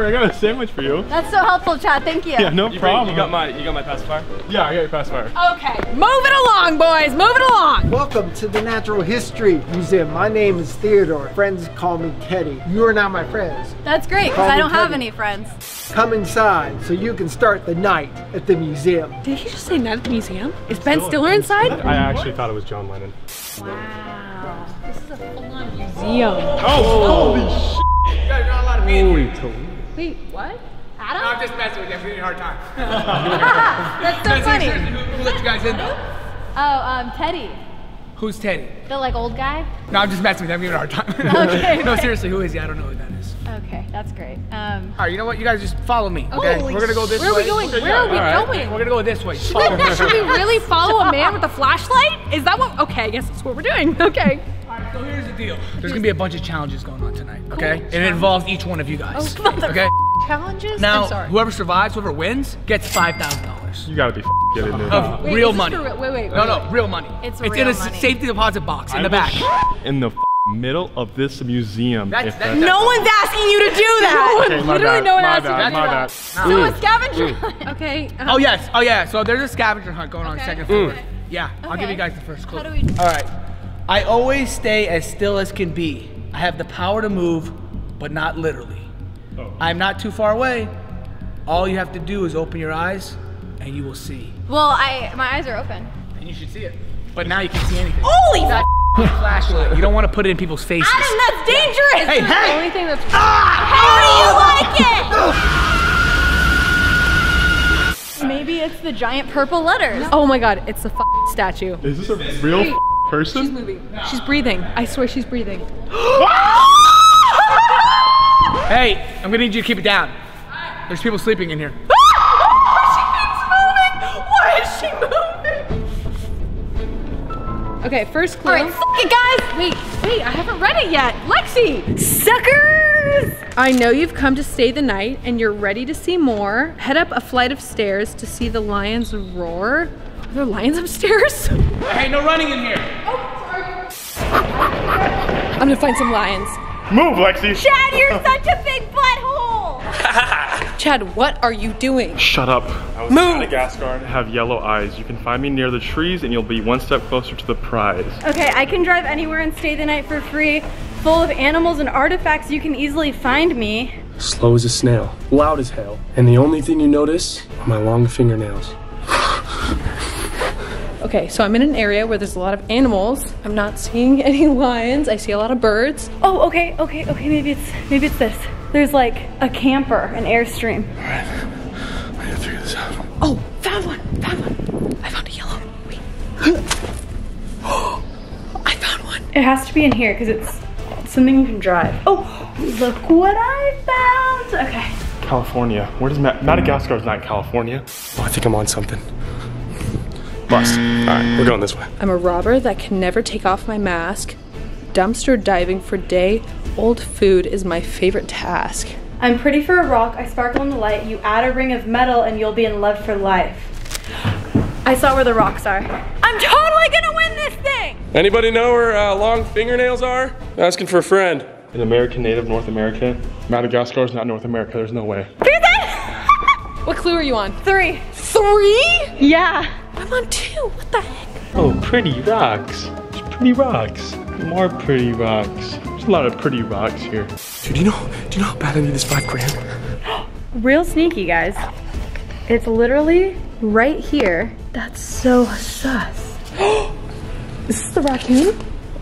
worry, I got a sandwich for you. That's so helpful, Chad. Thank you. Yeah, no problem. You got my pacifier? Yeah, I got your pacifier. Okay, move it along, boys. Move it along. Welcome to the Natural History Museum. My name is Theodore. Friends call me Teddy. You are not my friends. That's great, because I don't have any friends. Come inside so you can start the night at the museum. Did he just say night at the museum? Is Ben Stiller inside? I actually thought it was John Lennon. Wow. This is a full-on museum. Oh, holy shit. You guys are not allowed to be in here. Wait, what? Adam? No, I'm just messing with you. I'm giving you a hard time. That's so funny. Who let you guys in though? Oh, Teddy. Who's Teddy? The like old guy? No, I'm just messing with you. I'm giving you a hard time. Okay. No, seriously, who is he? I don't know who that is. Okay, that's great. All right, you know what? You guys just follow me, okay? Holy We're gonna go this way. Where are we going? Where are we going? We're gonna go this way. Should we really follow a man with a flashlight? Is that what? Okay, I guess that's what we're doing. Okay. Alright, so here's the deal. There's gonna be a bunch of challenges going on tonight, okay? And it involves each one of you guys. Okay? Challenges? Now, I'm sorry. whoever survives, whoever wins, gets $5,000 You gotta be kidding me. of Wait, real is this money. for real? Wait. No, real money. It's in real a money. safety deposit box in the back. In the middle of this museum. That's- if that's- No one's asking you to do that. Okay, my Literally bad, no one my asked you bad, to do my that. bad. So a scavenger hunt. Okay. Oh yes, oh yeah. So there's a scavenger hunt going on Okay. second floor. Okay. Yeah, I'll give Okay. you guys the first clue. How do we? All right. I always stay as still as can be. I have the power to move, but not literally. Oh. I'm not too far away. All you have to do is open your eyes, and you will see. Well, my eyes are open. And you should see it. But now you can't see anything. Holy That flashlight. You don't want to put it in people's faces. Adam, that's dangerous. Hey, The hey! only thing that's How do you like it? Maybe it's the giant purple letters. Oh my god, it's a statue. Is this a real person? She's moving. She's breathing. I swear she's breathing. Hey, I'm gonna need you to keep it down. There's people sleeping in here. Why is she moving? Okay, first clue. All right, fuck it, guys. Wait, I haven't read it yet. Lexi! Suckers! I know you've come to stay the night and you're ready to see more. Head up a flight of stairs to see the lions roar. Are there lions upstairs? Hey, no running in here. I'm gonna find some lions. Move, Lexi! Chad, you're such a big butthole. Chad, what are you doing? Shut up. I was Madagascar. I have yellow eyes. You can find me near the trees and you'll be one step closer to the prize. Okay, I can drive anywhere and stay the night for free. Full of animals and artifacts, you can easily find me. Slow as a snail, loud as hell, and the only thing you notice are my long fingernails. Okay, so I'm in an area where there's a lot of animals. I'm not seeing any lions. I see a lot of birds. Oh, okay, maybe it's this. There's like a camper, an Airstream. Alright, I gotta figure this out. Oh, found one. I found a yellow. Wait. I found one. It has to be in here because it's something you can drive. Oh, look what I found. Okay. California. Where does Madagascar is not California. Oh, I think I'm on something. Bust. Alright, we're going this way. I'm a robber that can never take off my mask. Dumpster diving for day-old food is my favorite task. I'm pretty for a rock. I sparkle in the light. You add a ring of metal and you'll be in love for life. I saw where the rocks are. I'm totally gonna win this thing! Anybody know where long fingernails are? Asking for a friend. An American native, North America. Madagascar is not North America. There's no way. What clue are you on? 3. 3? Yeah. I'm on 2. What the heck? Oh, pretty rocks. There's pretty rocks. More pretty rocks. There's a lot of pretty rocks here. Dude, do you know how bad I need this $5 grand? Real sneaky, guys. It's literally right here. That's so sus. Is this the raccoon?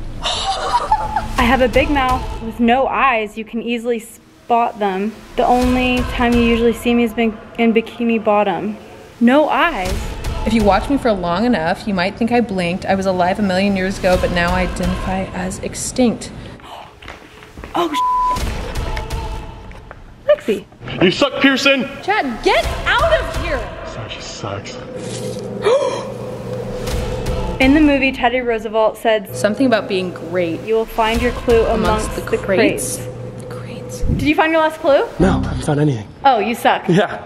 I have a big mouth with no eyes. You can easily spot them. The only time you usually see me is in Bikini Bottom. No eyes. If you watch me for long enough, you might think I blinked. I was alive a million years ago, but now I identify as extinct. Oh, Lexi. You suck, Pearson! Chad, get out of here! Sorry, she sucks. In the movie, Teddy Roosevelt said, Something about being great you will find your clue amongst the crates. The crates. Did you find your last clue? No, I haven't found anything. Oh, you suck. Yeah.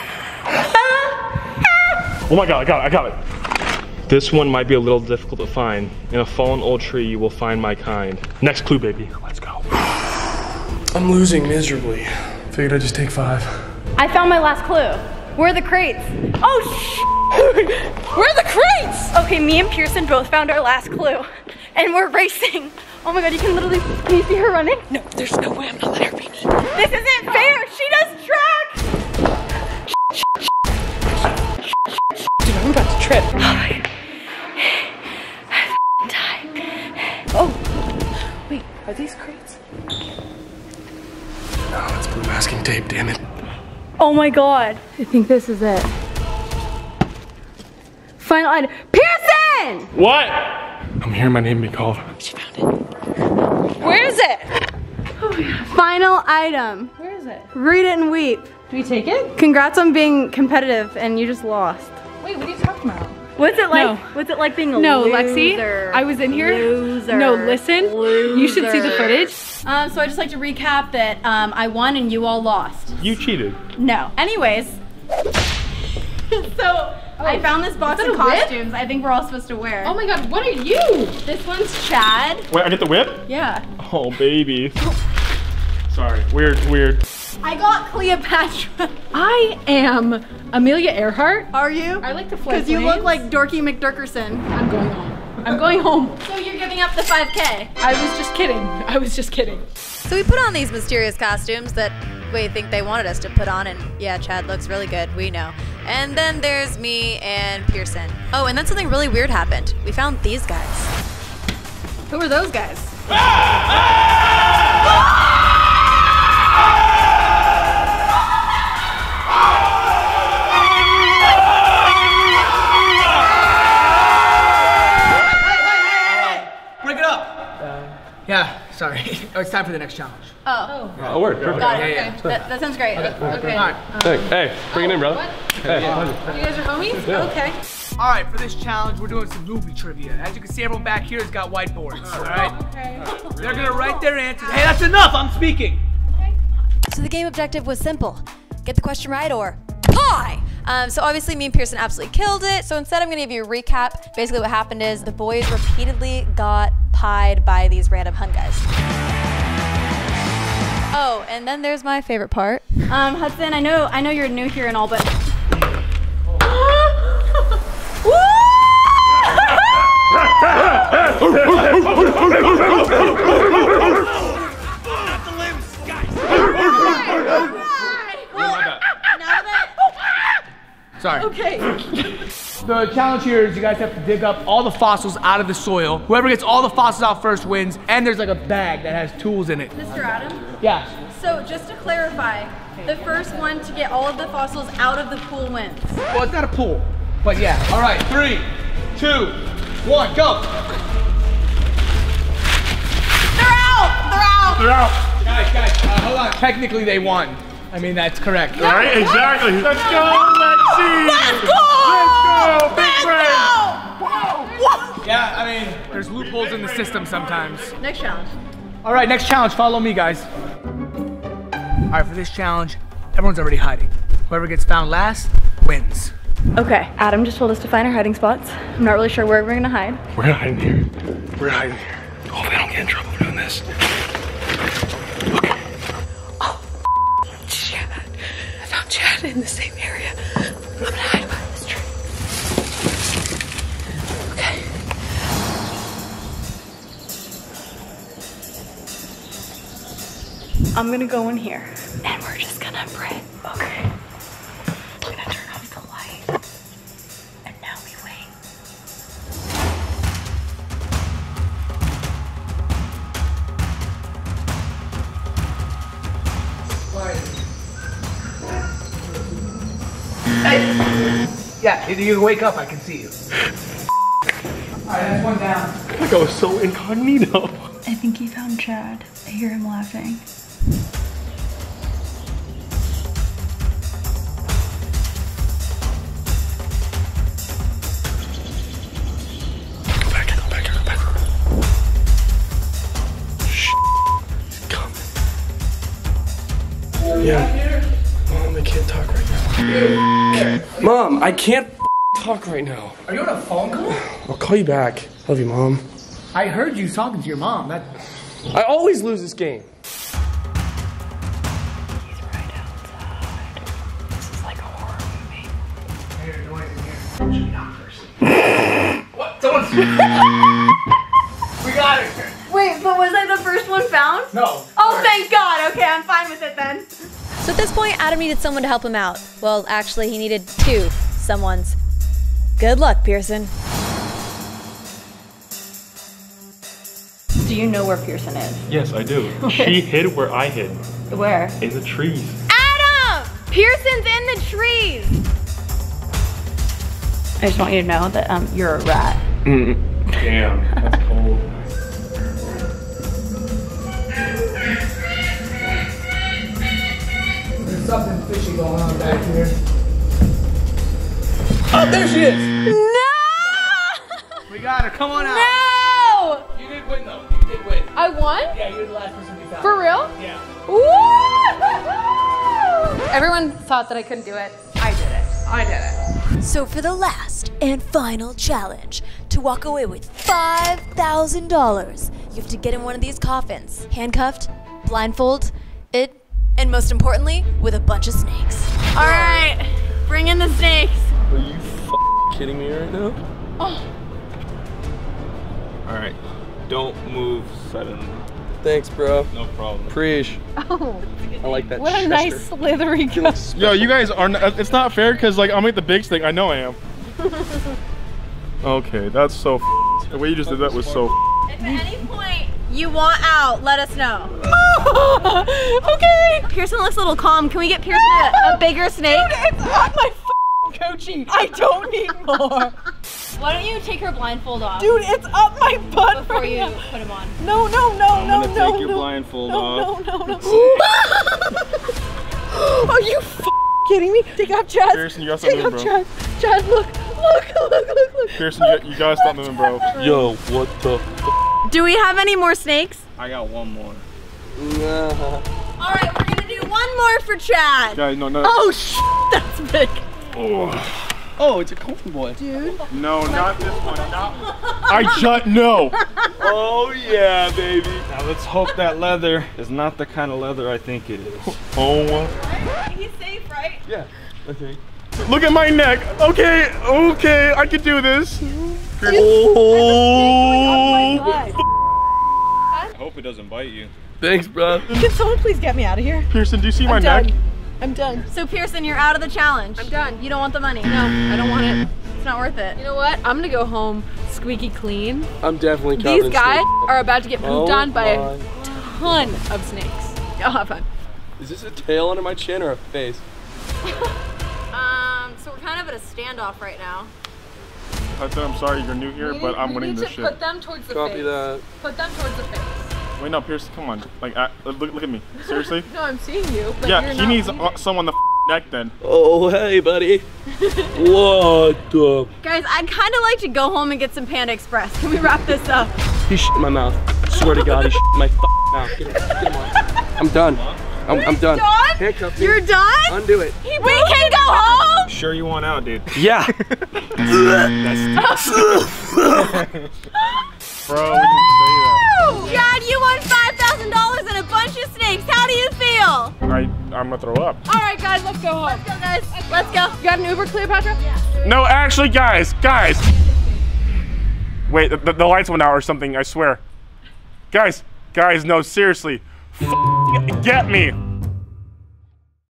Oh my god, I got it. This one might be a little difficult to find. In a fallen old tree, you will find my kind. Next clue, baby. Let's go. I'm losing miserably. Figured I'd just take 5. I found my last clue. Where are the crates? Oh, Where are the crates? Okay, me and Pearson both found our last clue. And we're racing. Oh my God, you can literally, can you see her running? No, there's no way I'm not letting her beat me. This isn't fair. She does track. Dude, I'm about to trip. Oh, Wait, are these crates? No, it's blue masking tape, damn it. oh my God. I think this is it. Final item. Pearson! What? I'm hearing my name be called. Where is it? Final item. Where is it? Read it and weep. Do we take it? Congrats on being competitive and you just lost. Wait, what are you talking about? What's it like? No. What's it like being a No, loser? Lexi, I was in here. Loser. No, listen. You should see the footage. So I just like to recap that I won and you all lost. You cheated. No. Anyways, so I found this box Is of that a whip? costumes I think we're all supposed to wear. Oh my God, what are you? This one's Chad. Wait, I get the whip? Yeah. Oh, baby. Sorry, weird. I got Cleopatra. I am Amelia Earhart. Are you? I like to fly Because you look planes. like Dorky McDurkerson. I'm going home. I'm going home. So you're giving up the 5K. I was just kidding. I was just kidding. So we put on these mysterious costumes that we think they wanted us to put on, and yeah, Chad looks really good, we know. And then there's me and Pearson. Oh, and then something really weird happened. We found these guys. Who are those guys? Break it up. Yeah, sorry. Oh, it's time for the next challenge. Oh. Oh, word, perfect. Got it. Yeah. That sounds great. Okay. All right. Hey, bring it in, brother. What? Hey. You guys are homies? Yeah. Okay. All right, for this challenge, we're doing some movie trivia. As you can see, everyone back here has got whiteboards. All right. Okay. They're gonna write their answers. Hey, that's enough. I'm speaking. So the game objective was simple. Get the question right or pie! So obviously me and Pearson absolutely killed it. So instead I'm gonna give you a recap. Basically what happened is the boys repeatedly got pied by these random Hun guys. Oh, and then there's my favorite part. Hudson, I know you're new here and all, but Sorry. Okay. The challenge here is you guys have to dig up all the fossils out of the soil. Whoever gets all the fossils out first wins, and there's like a bag that has tools in it. Mr. Adam. Yeah. So just to clarify, the first one to get all of the fossils out of the pool wins. Well, it's not a pool, but yeah. All right, 3, 2, 1, go. They're out. Guys, hold on. Technically, they won. I mean, that's correct. All right, exactly. Let's go, Lexi. Let's go. Big break. Yeah, I mean, there's loopholes in the system sometimes. Next challenge. All right, next challenge. Follow me, guys. All right, for this challenge, everyone's already hiding. Whoever gets found last wins. Okay, Adam just told us to find our hiding spots. I'm not really sure where we're gonna hide. We're hiding here. We're hiding here. Hopefully I don't get in trouble doing this. Chad in the same area. I'm gonna hide behind this tree. Okay. I'm gonna go in here and we're just gonna pray. Okay. We're gonna turn off the light and now we wait. Yeah, you wake up, I can see you. All right, that's one down. Like I was so incognito. I think he found Chad. I hear him laughing. Go back. Shh. He's coming. Yeah. Mom, I can't talk right now. Mom, I can't talk right now. Are you on a phone call? I'll call you back. Love you, Mom. I heard you talking to your mom. I always lose this game. He's right What? Someone's... We got it. Wait, but was I the first one found? No. Oh, thank God. Okay, I'm fine with it then. So at this point, Adam needed someone to help him out. Well, actually, he needed two someones. Good luck, Pearson. Do you know where Pearson is? Yes, I do. She hid where I hid. Where? In the trees. Adam! Pearson's in the trees! I just want you to know that you're a rat. Damn, that's cold. There's something fishy going on back here. Oh, there she is! No! We got her. Come on out. No! You did win, though. You did win. I won? Yeah, you're the last person we found. For real? Yeah. Woo! Everyone thought that I couldn't do it. I did it. I did it. So for the last and final challenge, to walk away with $5,000, you have to get in one of these coffins, handcuffed, blindfolded, and most importantly, with a bunch of snakes. All right, bring in the snakes. Are you kidding me right now? Oh. All right, don't move suddenly. Thanks, bro. No problem. Preach. Oh. I like that. What a nice slithery ghost. Yo, you guys are. It's not fair because like I'll make the big snake. I know I am. Okay, that's so. The way you just did that was so. If at any point you want out, let us know. Okay. Pearson looks a little calm. Can we get Pearson a bigger snake? Dude, it's on my Coachy. I don't need more. Why don't you take her blindfold off? Dude, it's up my butt before right you now. put him on. No, no, no, I'm no, gonna no, take your no. blindfold No, off. no, no. Are you kidding me? Take off Chad. Pearson, you gotta stop Take off moving, bro. Chad. Chad, look. Pearson, you gotta stop moving, bro. Yo, what the? Do we have any more snakes? I got one more. Nah. All right, we're gonna do one more for Chad. Guys, no. Oh, that's big. Oh, it's a coffin boy. Dude. No, not this one. No. Oh yeah, baby. Now let's hope that leather is not the kind of leather I think it is. Oh. He's safe, right? Yeah. Okay. Look at my neck. Okay, I can do this. I hope it doesn't bite you. Thanks, bro. Can someone please get me out of here? Pearson, do you see my I'm neck? done. I'm done. So Pearson, you're out of the challenge. I'm done. You don't want the money. No, I don't want it. It's not worth it. You know what? I'm gonna go home squeaky clean. I'm definitely covered These guys in are about to get pooped on by my. a ton of snakes. Y'all have fun. Is this a tail under my chin or a face? So we're kind of at a standoff right now. I said I'm sorry you're new here, but I'm winning this shit. Put them towards the Copy face. that. Put them towards the face. Wait, no, Pearson, come on. Like, look at me. Seriously? No, I'm seeing you. But Yeah, you're he not needs leaving. someone the neck then. Oh, hey, buddy. What the? Guys, I'd kind of like to go home and get some Panda Express. Can we wrap this up? He shit in my mouth. Swear to God, he shit in my mouth. Get him on. I'm done. I'm done. Done? Handcuff me. You're done? Undo it. We can go home? Sure you want out, dude? Yeah. Bro, we didn't say that. Chad, you won $5,000 and a bunch of snakes. How do you feel? I'm gonna throw up. All right, guys, let's go home. Let's go, guys. Let's go. You got an Uber, Cleopatra? Yeah. No, actually, guys. Wait, the lights went out or something, I swear. Guys, no, seriously. Get me.